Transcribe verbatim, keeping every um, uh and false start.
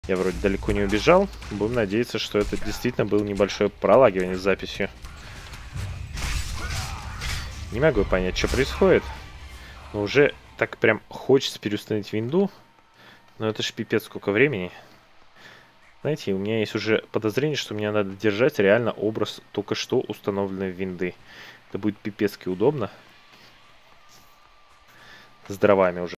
Я вроде далеко не убежал. Будем надеяться, что это действительно было небольшое пролагивание с записью. Не могу понять, что происходит. Но уже так прям хочется переустановить винду. Но это ж пипец сколько времени. Знаете, у меня есть уже подозрение, что мне надо держать реально образ только что установленной винды. Это будет пипецки удобно. С дровами уже.